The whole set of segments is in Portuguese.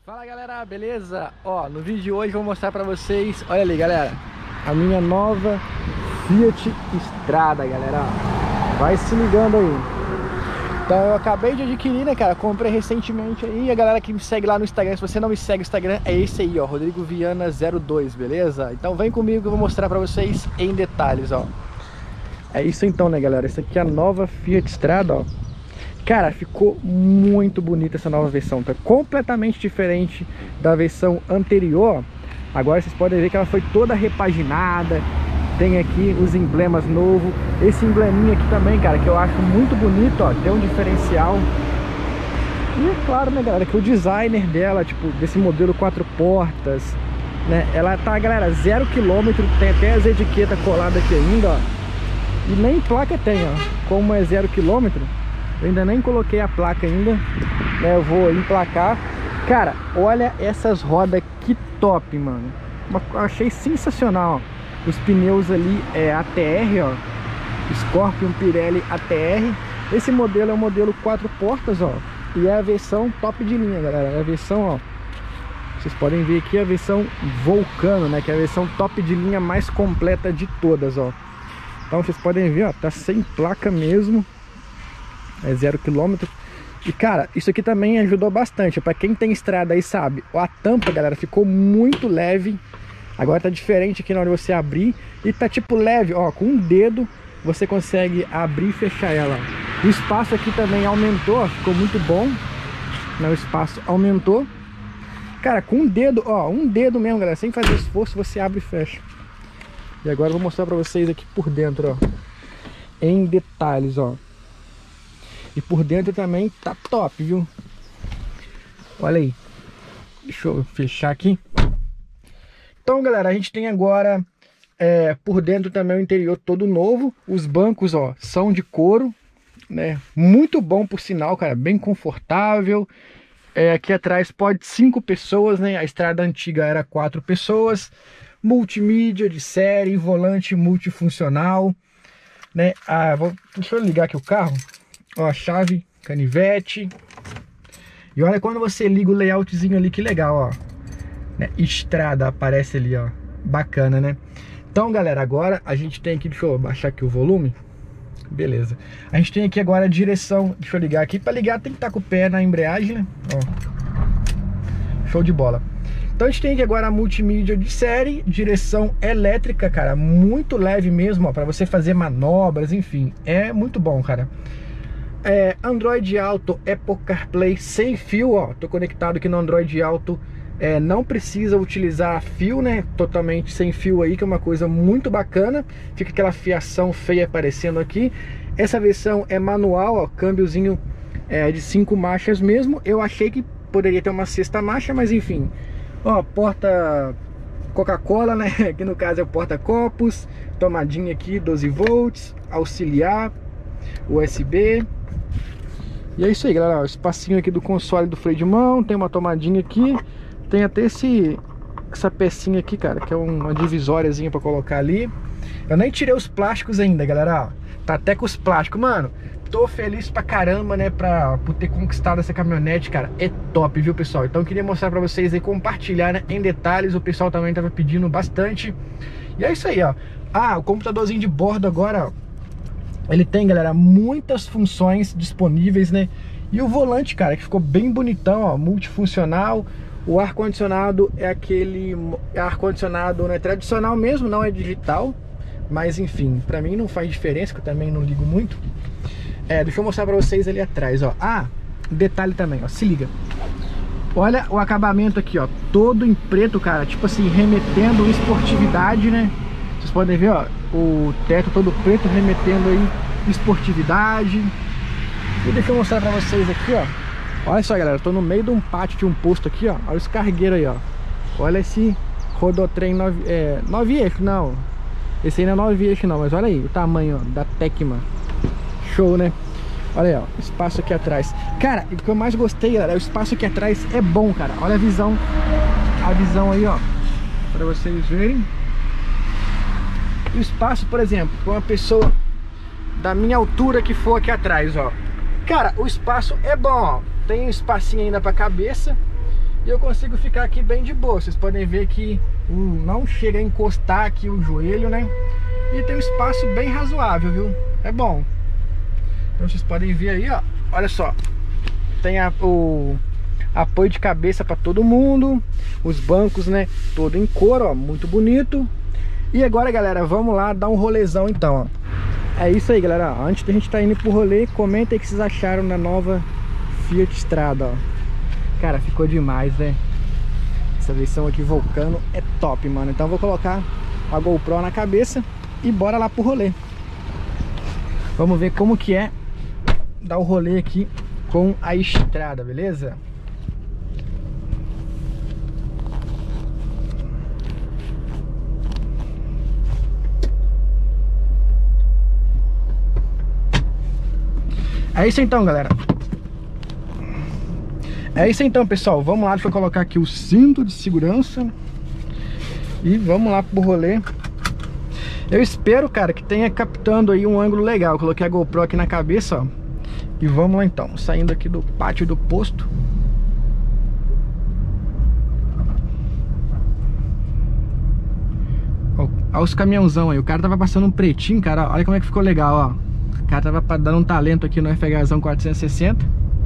Fala galera, beleza? Ó, no vídeo de hoje eu vou mostrar pra vocês, olha ali galera, a minha nova Fiat Strada, galera. Vai se ligando aí. Então eu acabei de adquirir, né cara, comprei recentemente aí. A galera que me segue lá no Instagram, se você não me segue no Instagram, é esse aí, ó, Rodrigo Viana 02, beleza? Então vem comigo que eu vou mostrar pra vocês em detalhes, ó. É isso então, né galera, essa aqui é a nova Fiat Strada, ó. Cara, ficou muito bonita essa nova versão, tá completamente diferente da versão anterior. Agora vocês podem ver que ela foi toda repaginada. Tem aqui os emblemas novos. Esse embleminha aqui também, cara, que eu acho muito bonito, ó, tem um diferencial. E é claro, né, galera, que o designer dela, tipo, desse modelo 4 portas, né, ela tá, galera, 0 km, tem até as etiquetas coladas aqui ainda, ó. E nem placa tem, ó, como é 0 km. Eu ainda nem coloquei a placa ainda, né? Eu vou emplacar. Cara, olha essas rodas que top, mano. Eu achei sensacional, ó. Os pneus ali é ATR, ó. Scorpion Pirelli ATR. Esse modelo é o modelo 4 portas, ó. E é a versão top de linha, galera. É a versão, ó. Vocês podem ver aqui a versão Vulcano, né? Que é a versão top de linha mais completa de todas, ó. Então vocês podem ver, ó. Tá sem placa mesmo. É 0 km. E cara, isso aqui também ajudou bastante. Pra quem tem estrada aí sabe, a tampa, galera, ficou muito leve. Agora tá diferente aqui na hora de você abrir. E tá tipo leve, ó, com um dedo você consegue abrir e fechar ela. O espaço aqui também aumentou, ó, ficou muito bom, né? O espaço aumentou. Cara, com um dedo, ó, um dedo mesmo, galera, sem fazer esforço, você abre e fecha. E agora eu vou mostrar pra vocês aqui por dentro, ó, em detalhes, ó. E por dentro também tá top, viu? Olha aí. Deixa eu fechar aqui. Então, galera, a gente tem agora por dentro também o interior todo novo. Os bancos, ó, são de couro, né? Muito bom por sinal, cara. Bem confortável. Aqui atrás pode 5 pessoas, né? A estrada antiga era 4 pessoas. Multimídia de série, volante multifuncional, né? Deixa eu ligar aqui o carro. Ó, chave, canivete. E olha quando você liga o layoutzinho ali, que legal, ó, né? Estrada aparece ali, ó. Bacana, né? Então, galera, agora a gente tem aqui, deixa eu baixar aqui o volume. Beleza. A gente tem aqui agora a direção, deixa eu ligar aqui. Para ligar tem que estar com o pé na embreagem, né? Ó. Show de bola. Então a gente tem aqui agora a multimídia de série, direção elétrica, cara, muito leve mesmo, ó, para você fazer manobras, enfim, é muito bom, cara. Android Auto, Apple CarPlay sem fio, ó. Tô conectado aqui no Android Auto. Não precisa utilizar fio, né? Totalmente sem fio aí, que é uma coisa muito bacana. Fica aquela fiação feia aparecendo aqui. Essa versão é manual, ó. Câmbiozinho de 5 marchas mesmo. Eu achei que poderia ter uma 6ª marcha, mas enfim. Ó, porta Coca-Cola, né? Aqui no caso é o porta-copos. Tomadinha aqui, 12 volts. Auxiliar, USB. E é isso aí, galera, o espacinho aqui do console do freio de mão. Tem uma tomadinha aqui. Tem até essa pecinha aqui, cara, que é uma divisóriazinha pra colocar ali. Eu nem tirei os plásticos ainda, galera, ó. Tá até com os plásticos, mano. Tô feliz pra caramba, né, por ter conquistado essa caminhonete, cara. É top, viu, pessoal? Então eu queria mostrar pra vocês aí, compartilhar, né, em detalhes. O pessoal também tava pedindo bastante. E é isso aí, ó. O computadorzinho de bordo agora, ó. Ele tem, galera, muitas funções disponíveis, né? E o volante, cara, que ficou bem bonitão, ó, multifuncional. O ar-condicionado é aquele ar-condicionado, né, tradicional mesmo, não é digital. Mas enfim, pra mim não faz diferença, que eu também não ligo muito. Deixa eu mostrar pra vocês ali atrás, ó. Detalhe também, ó, se liga. Olha o acabamento aqui, ó, todo em preto, cara, tipo assim, remetendo esportividade, né? Vocês podem ver, ó, o teto todo preto, remetendo aí esportividade. E deixa eu mostrar pra vocês aqui, ó. Olha só, galera, eu tô no meio de um pátio de um posto aqui, ó. Olha os cargueiros aí, ó. Olha esse rodotrem 9 eixos, não. Esse aí não é 9 eixos não, mas olha aí o tamanho, ó, da Tecma. Show, né? Olha aí, ó, espaço aqui atrás. Cara, o que eu mais gostei, galera, o espaço aqui atrás é bom, cara. Olha a visão aí, ó, pra vocês verem. O espaço, por exemplo, para uma pessoa da minha altura que for aqui atrás, ó. Cara, o espaço é bom, ó. Tem um espacinho ainda para cabeça. e eu consigo ficar aqui bem de boa. Vocês podem ver que não chega a encostar aqui o joelho, né? E tem um espaço bem razoável, viu? É bom. Então vocês podem ver aí, ó. Olha só. Tem o apoio de cabeça para todo mundo. Os bancos, né? Todo em couro, ó. Muito bonito. E agora, galera, vamos lá dar um rolezão então, ó. É isso aí, galera. Antes da gente estar indo pro rolê, comenta aí o que vocês acharam da nova Fiat Strada, ó. Cara, ficou demais, né? Essa versão aqui Vulcano é top, mano. Então eu vou colocar a GoPro na cabeça e bora lá pro rolê. Vamos ver como que é dar o rolê aqui com a estrada, beleza? É isso então, galera. É isso então, pessoal. Vamos lá, deixa eu colocar aqui o cinto de segurança e vamos lá pro rolê. Eu espero, cara, que tenha captando aí um ângulo legal. Eu coloquei a GoPro aqui na cabeça, ó. E vamos lá então, saindo aqui do pátio do posto. Olha os caminhãozão aí. O cara tava passando um pretinho, cara. Olha como é que ficou legal, ó. O cara tava dando um talento aqui no FHzão 460.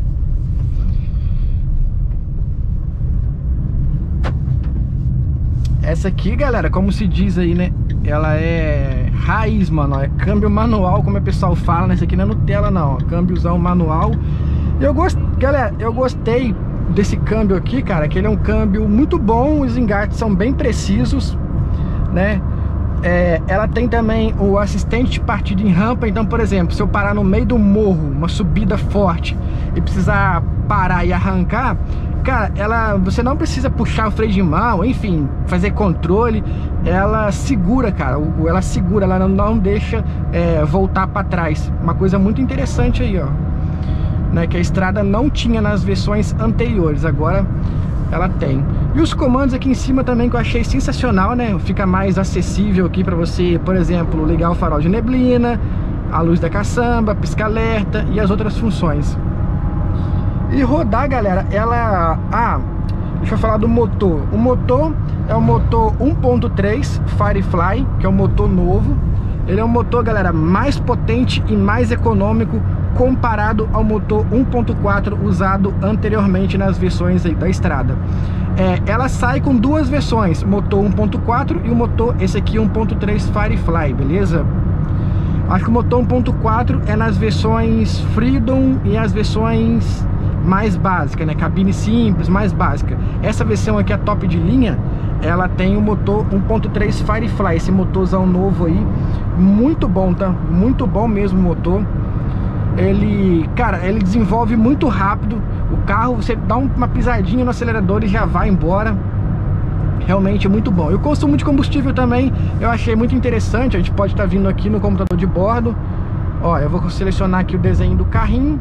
Essa aqui, galera, como se diz aí, né? Ela é raiz, mano, ó. É câmbio manual, como o pessoal fala, né? Essa aqui não é Nutella, não, ó. Câmbiozão manual. Galera, eu gostei desse câmbio aqui, cara, que ele é um câmbio muito bom. Os engates são bem precisos, né? Ela tem também o assistente de partida em rampa. Então, por exemplo, se eu parar no meio do morro, uma subida forte, e precisar parar e arrancar, cara, você não precisa puxar o freio de mão, enfim, fazer controle. Ela segura, cara, ela não deixa voltar para trás. Uma coisa muito interessante aí, ó, né, que a Strada não tinha nas versões anteriores, agora ela tem. E os comandos aqui em cima também, que eu achei sensacional, né? Fica mais acessível aqui para você, por exemplo, ligar o farol de neblina, a luz da caçamba, pisca-alerta e as outras funções. E rodar, galera, deixa eu falar do motor. O motor é o motor 1.3 Firefly, que é um motor novo. Ele é um motor, galera, mais potente e mais econômico comparado ao motor 1.4 usado anteriormente nas versões aí da Strada. Ela sai com duas versões, motor 1.4 e o motor, esse aqui, 1.3 Firefly, beleza? Acho que o motor 1.4 é nas versões Freedom e as versões mais básicas, né? Cabine simples, mais básica. Essa versão aqui, a top de linha, ela tem o motor 1.3 Firefly, esse motorzão novo aí, muito bom, tá? Muito bom mesmo o motor. Cara, ele desenvolve muito rápido. O carro, você dá uma pisadinha no acelerador e já vai embora. Realmente é muito bom. E o consumo de combustível também eu achei muito interessante. A gente pode estar vindo aqui no computador de bordo. Ó, eu vou selecionar aqui o desenho do carrinho.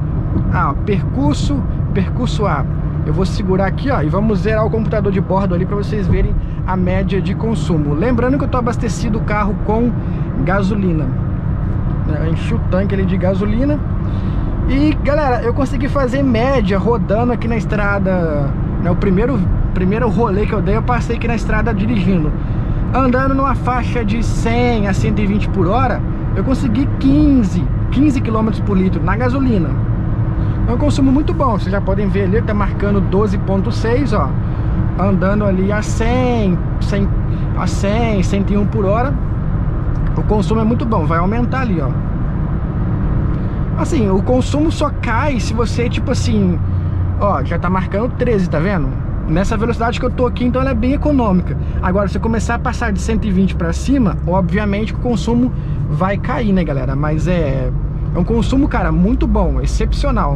Percurso A. Eu vou segurar aqui, ó, e vamos zerar o computador de bordo ali para vocês verem a média de consumo. Lembrando que eu estou abastecido o carro com gasolina. Eu enchi o tanque ali de gasolina. E, galera, eu consegui fazer média rodando aqui na estrada, né? O primeiro rolê que eu dei, eu passei aqui na estrada dirigindo. Andando numa faixa de 100 a 120 por hora, eu consegui 15 km por litro na gasolina. É um consumo muito bom. Vocês já podem ver ali, tá marcando 12.6, ó. Andando ali a 101 por hora. O consumo é muito bom, vai aumentar ali, ó. Assim, o consumo só cai se você, tipo assim, ó, já tá marcando 13, tá vendo? Nessa velocidade que eu tô aqui, então ela é bem econômica. Agora, se eu começar a passar de 120 pra cima, obviamente que o consumo vai cair, né, galera? Mas é um consumo, cara, muito bom, excepcional.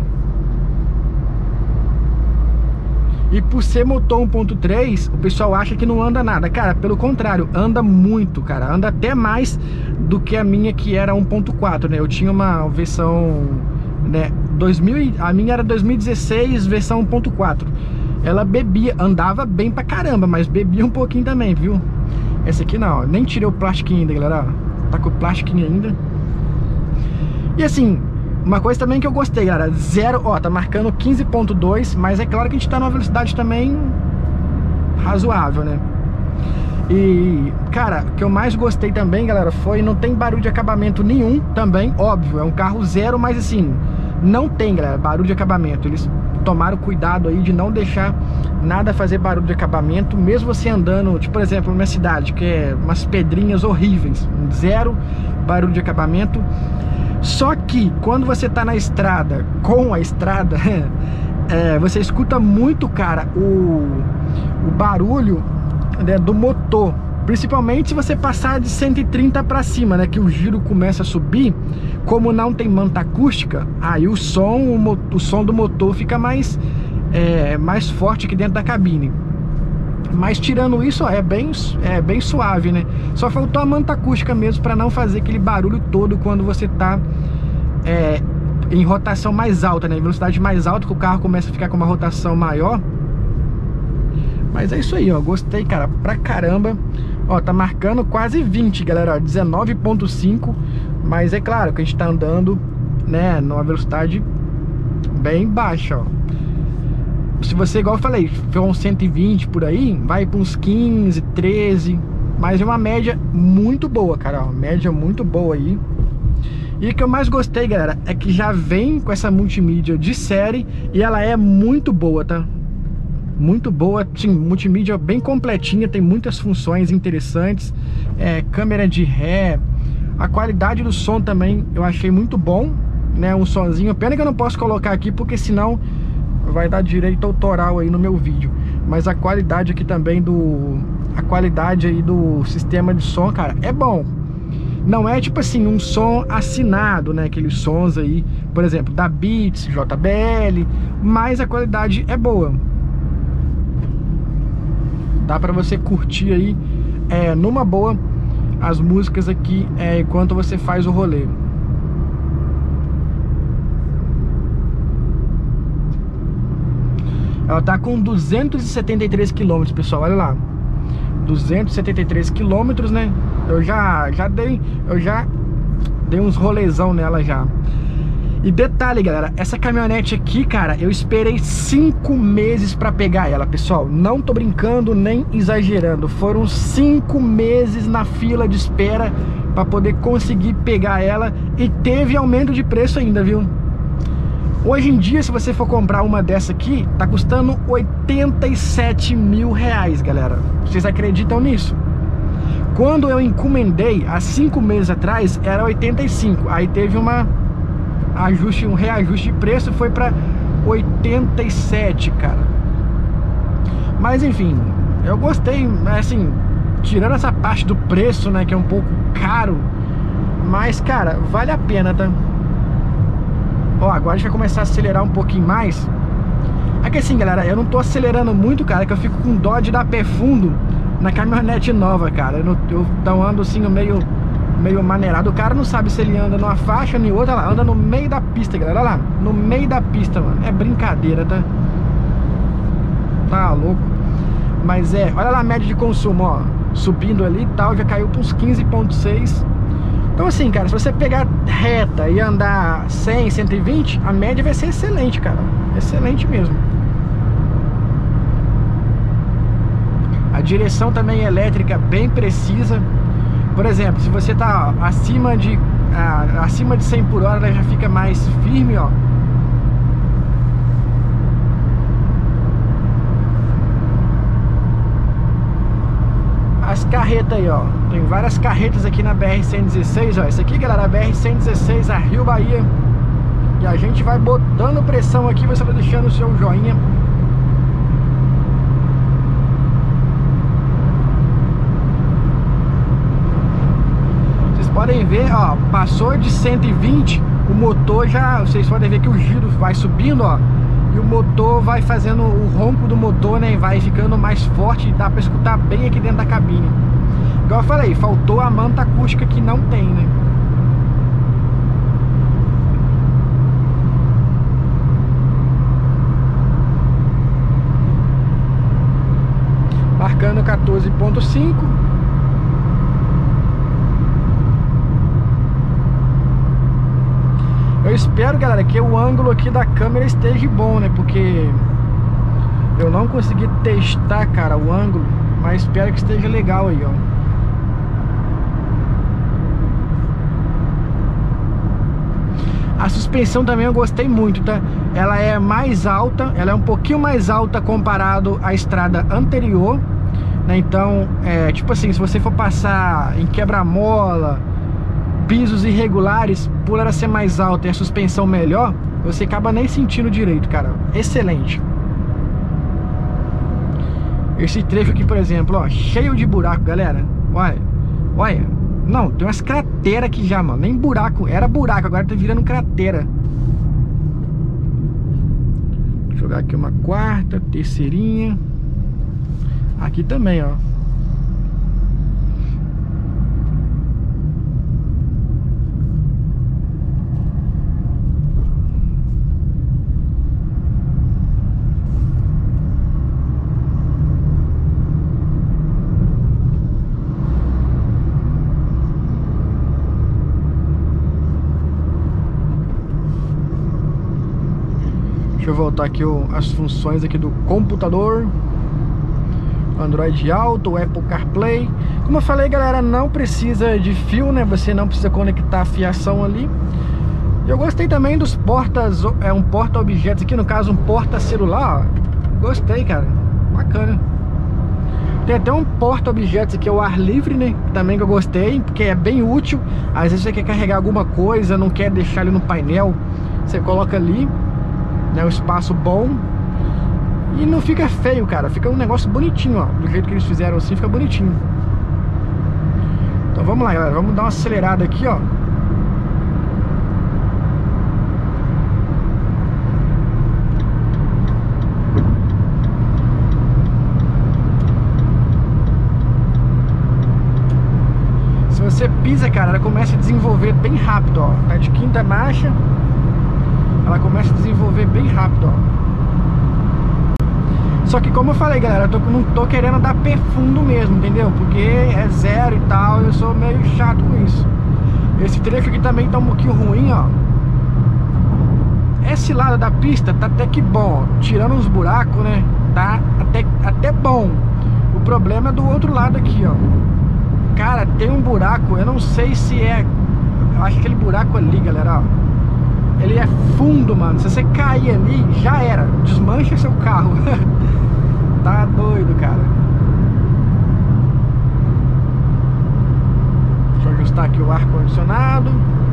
E por ser motor 1.3, o pessoal acha que não anda nada. Cara, pelo contrário, anda muito, cara. Anda até mais do que a minha, que era 1.4, né? Eu tinha uma versão, né, a minha era 2016, versão 1.4. Ela andava bem pra caramba, mas bebia um pouquinho também, viu? Essa aqui não, ó, nem tirei o plastiquinho ainda, galera. Tá com o plastiquinho ainda. E assim, Uma coisa também que eu gostei, galera, zero, ó, tá marcando 15.2, mas é claro que a gente tá numa velocidade também razoável, né? E, cara, o que eu mais gostei também, galera, foi não tem barulho de acabamento nenhum também, óbvio, é um carro zero, mas assim, não tem, galera, barulho de acabamento. Eles tomaram cuidado aí de não deixar nada fazer barulho de acabamento, mesmo você andando, tipo, por exemplo, na minha cidade, que é umas pedrinhas horríveis, zero barulho de acabamento. Só que quando você tá na estrada, com a estrada, você escuta muito, cara, o barulho, né, do motor. Principalmente se você passar de 130 para cima, né, que o giro começa a subir. Como não tem manta acústica, aí o som do motor fica mais forte aqui dentro da cabine. Mas tirando isso, ó, é bem suave, né? Só faltou a manta acústica mesmo para não fazer aquele barulho todo quando você tá em rotação mais alta, né? Em velocidade mais alta, que o carro começa a ficar com uma rotação maior. Mas é isso aí, ó. Gostei, cara, pra caramba. Ó, tá marcando quase 20, galera, ó, 19.5. Mas é claro que a gente tá andando, né, numa velocidade bem baixa, ó. Se você, igual eu falei, for uns 120 por aí, vai para uns 15, 13. Mas é uma média muito boa, cara, ó, média muito boa aí. E o que eu mais gostei, galera, é que já vem com essa multimídia de série. E ela é muito boa, tá? Muito boa, sim, multimídia bem completinha, tem muitas funções interessantes, câmera de ré, a qualidade do som também eu achei muito bom, né, um sonzinho, pena que eu não posso colocar aqui porque senão vai dar direito autoral aí no meu vídeo, mas a qualidade aqui também a qualidade aí do sistema de som, cara, é bom. Não é tipo assim, um som assinado, né, aqueles sons aí, por exemplo, da Beats, JBL, mas a qualidade é boa. Dá pra você curtir aí, numa boa, as músicas aqui, enquanto você faz o rolê. Ela tá com 273 km, pessoal, olha lá. 273 km, né? Eu já dei uns rolezão nela já. E detalhe, galera, essa caminhonete aqui, cara, eu esperei 5 meses pra pegar ela, pessoal. Não tô brincando nem exagerando. Foram 5 meses na fila de espera pra poder conseguir pegar ela. E teve aumento de preço ainda, viu? Hoje em dia, se você for comprar uma dessa aqui, tá custando 87 mil reais, galera. Vocês acreditam nisso? Quando eu encomendei, há 5 meses atrás, era 85. Aí teve um reajuste de preço, foi pra 87, cara. Mas enfim, eu gostei, assim, tirando essa parte do preço, né, que é um pouco caro, mas, cara, vale a pena, tá? Ó, agora a gente vai começar a acelerar um pouquinho mais. É que assim, galera, eu não tô acelerando muito, cara, que eu fico com dó de dar pé fundo na caminhonete nova, cara. Eu ando assim, meio maneirado. O cara não sabe se ele anda numa faixa ou em outra, lá, anda no meio da pista, galera, olha lá, no meio da pista, mano, é brincadeira, tá? Tá louco. Mas olha lá a média de consumo, ó, subindo ali e tal, já caiu para uns 15.6. Então assim, cara, se você pegar reta e andar 100, 120, a média vai ser excelente, cara, excelente mesmo. A direção também é elétrica, bem precisa. Por exemplo, se você tá acima de 100 por hora, ela já fica mais firme, ó. As carretas aí, ó. Tem várias carretas aqui na BR-116, ó. Essa aqui, galera, a BR-116, a Rio Bahia. E a gente vai botando pressão aqui, você vai deixando o seu joinha. Podem ver, ó, passou de 120, o motor já, vocês podem ver que o giro vai subindo, ó, e o motor vai fazendo o ronco do motor, né, vai ficando mais forte, dá pra escutar bem aqui dentro da cabine. Igual eu falei, faltou a manta acústica que não tem, né. Marcando 14.5. Eu Eu espero, galera, que o ângulo aqui da câmera esteja bom, né? Porque eu não consegui testar, cara, o ângulo, mas espero que esteja legal aí, ó. A suspensão também eu gostei muito, tá? Ela é mais alta, ela é um pouquinho mais alta comparado à estrada anterior, né? Então, tipo assim, se você for passar em quebra-mola, pisos irregulares, por ela ser mais alta e a suspensão melhor, você acaba nem sentindo direito, cara. Excelente. Esse trecho aqui, por exemplo, ó, cheio de buraco, galera. Olha, olha. Não, tem umas crateras aqui já, mano. Nem buraco, era buraco, agora tá virando cratera. Vou jogar aqui uma quarta, terceirinha. Aqui também, ó. Deixa eu voltar aqui as funções aqui do computador. Android Auto, Apple CarPlay. Como eu falei, galera, não precisa de fio, né? Você não precisa conectar a fiação ali. Eu gostei também dos portas, um porta-objetos aqui, no caso um porta-celular. Gostei, cara, bacana. Tem até um porta-objetos aqui, o ar livre, né? Também que eu gostei, porque é bem útil. Às vezes você quer carregar alguma coisa, não quer deixar ele no painel, você coloca ali, né? Um espaço bom. E não fica feio, cara. Fica um negócio bonitinho, ó. Do jeito que eles fizeram assim, fica bonitinho. Então vamos lá, galera. Vamos dar uma acelerada aqui, ó. Se você pisa, cara, ela começa a desenvolver bem rápido, ó. Tá de quinta marcha. Ela começa a desenvolver bem rápido, ó. Só que como eu falei, galera, eu não tô querendo dar pé fundo mesmo, entendeu? Porque é zero e tal, eu sou meio chato com isso. Esse trecho aqui também tá um pouquinho ruim, ó. Esse lado da pista tá até que bom, ó. Tirando os buracos, né? Tá até bom. O problema é do outro lado aqui, ó. Cara, tem um buraco, eu não sei se é... Eu acho que aquele buraco ali, galera, ó. Ele é fundo, mano. Se você cair ali, já era. Desmancha seu carro. Tá doido, cara. Deixa eu ajustar aqui o ar-condicionado.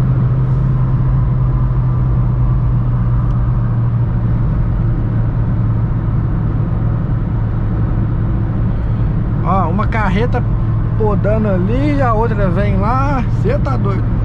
Ó, uma carreta podando ali, a outra vem lá. Você tá doido.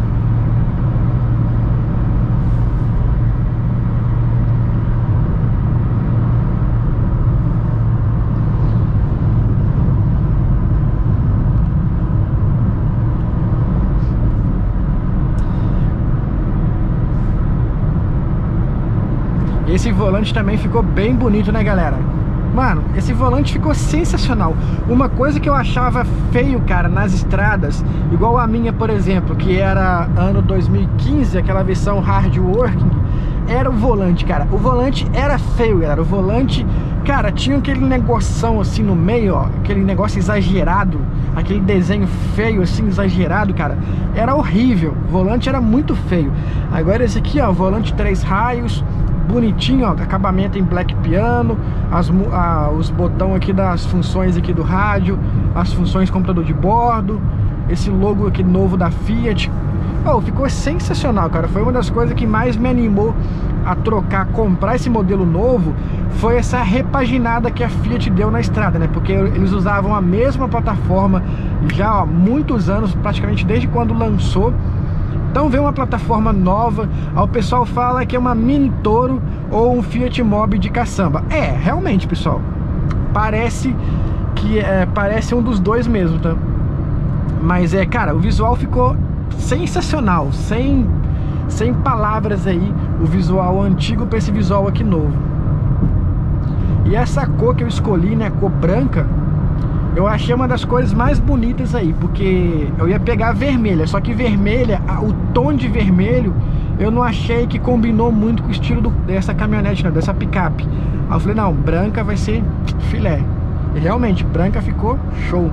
Esse volante também ficou bem bonito, né, galera? Mano, esse volante ficou sensacional. Uma coisa que eu achava feio, cara, nas estradas, igual a minha, por exemplo, que era ano 2015, aquela versão hard working, era o volante, cara. O volante era feio, galera. O volante, cara, tinha aquele negoção assim no meio, ó, aquele negócio exagerado, aquele desenho feio assim, exagerado, cara. Era horrível. O volante era muito feio. Agora esse aqui, ó, volante 3 raios, bonitinho, ó, acabamento em black piano, os botões aqui das funções aqui do rádio, as funções computador de bordo, esse logo aqui novo da Fiat. Oh, ficou sensacional, cara. Foi uma das coisas que mais me animou a comprar esse modelo novo, foi essa repaginada que a Fiat deu na estrada, né? Porque eles usavam a mesma plataforma já há muitos anos, praticamente desde quando lançou. Então veio uma plataforma nova. O pessoal fala que é uma Mini Toro ou um Fiat Mobi de caçamba. É, realmente, pessoal, parece que parece um dos dois mesmo, tá? Mas cara, o visual ficou sensacional, sem palavras aí, o visual antigo para esse visual aqui novo. E essa cor que eu escolhi, né, a cor branca, eu achei uma das cores mais bonitas aí, porque eu ia pegar a vermelha, só que vermelha, o tom de vermelho eu não achei que combinou muito com o estilo dessa caminhonete, né, dessa picape. Aí eu falei, não, branca vai ser filé. E realmente, branca ficou show.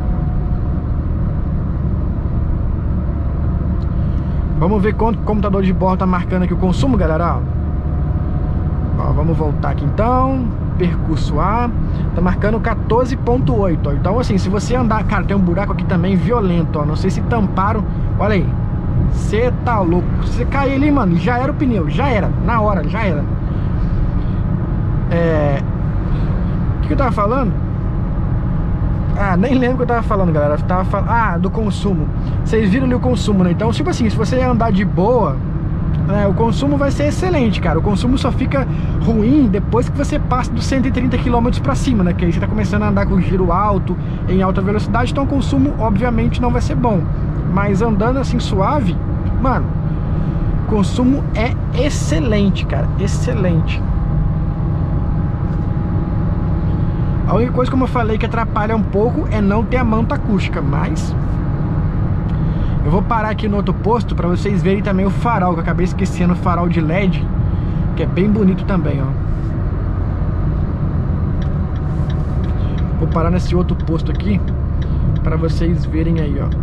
Vamos ver quanto o computador de bordo tá marcando aqui o consumo, galera. Ó, vamos voltar aqui então. Percurso A, tá marcando 14.8. Então assim, se você andar, cara, tem um buraco aqui também violento, ó. Não sei se tamparam. Olha aí, você tá louco. Se você cair ali, mano, já era o pneu. Já era, na hora, já era. O que eu tava falando? Ah, nem lembro o que eu tava falando, galera. Eu tava falando, do consumo. Vocês viram ali o consumo, né? Então, tipo assim, se você andar de boa, o consumo vai ser excelente, cara. O consumo só fica ruim depois que você passa dos 130 km pra cima, né? Que aí você tá começando a andar com giro alto, em alta velocidade. Então o consumo, obviamente, não vai ser bom. Mas andando assim suave, mano, o consumo é excelente, cara. Excelente. A única coisa, como eu falei, que atrapalha um pouco é não ter a manta acústica. Mas eu vou parar aqui no outro posto pra vocês verem também o farol, que eu acabei esquecendo, o farol de LED, que é bem bonito também, ó. Vou parar nesse outro posto aqui pra vocês verem aí, ó.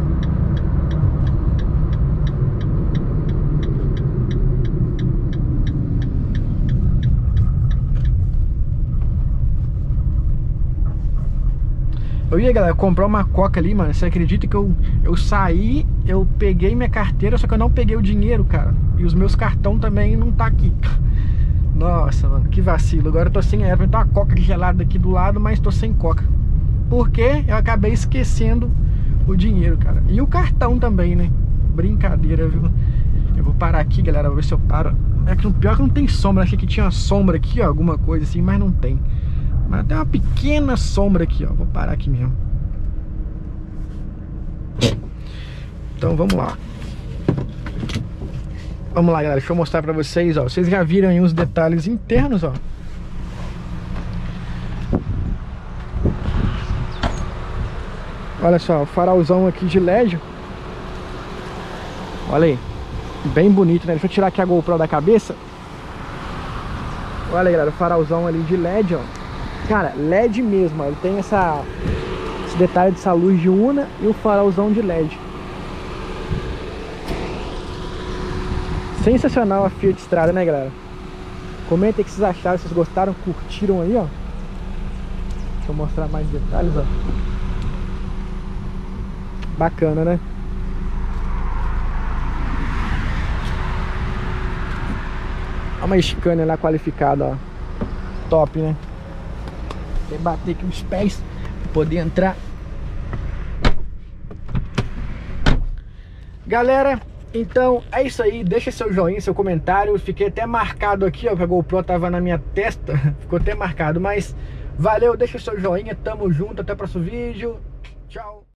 Eu ia, galera, comprar uma coca ali, mano. Você acredita que eu saí, eu peguei minha carteira, só que eu não peguei o dinheiro, cara. E os meus cartão também não tá aqui. Nossa, mano, que vacilo. Agora eu tô sem erva. Então uma coca gelada aqui do lado, mas tô sem coca. Porque eu acabei esquecendo o dinheiro, cara. E o cartão também, né? Brincadeira, viu? Eu vou parar aqui, galera, vou ver se eu paro. É que o pior é que não tem sombra. Achei que tinha uma sombra aqui, ó, alguma coisa assim, mas não tem. Mas tem uma pequena sombra aqui, ó. Vou parar aqui mesmo. Então vamos lá. Vamos lá, galera. Deixa eu mostrar pra vocês, ó. Vocês já viram aí uns detalhes internos, ó. Olha só, o farolzão aqui de LED. Olha aí. Bem bonito, né? Deixa eu tirar aqui a GoPro da cabeça. Olha aí, galera. O farolzão ali de LED, ó. Cara, LED mesmo, ó. Ele tem esse detalhe dessa luz de Una e o farolzão de LED. Sensacional a Fiat Strada, né, galera? Comentem o que vocês acharam, se vocês gostaram, curtiram aí, ó. Deixa eu mostrar mais detalhes, ó. Bacana, né? Olha uma Scania lá qualificada, ó. Top, né? Tem que bater aqui os pés pra poder entrar. Galera, então é isso aí. Deixa seu joinha, seu comentário. Fiquei até marcado aqui, ó, que a GoPro tava na minha testa. Ficou até marcado, mas valeu, deixa seu joinha. Tamo junto, até o próximo vídeo. Tchau.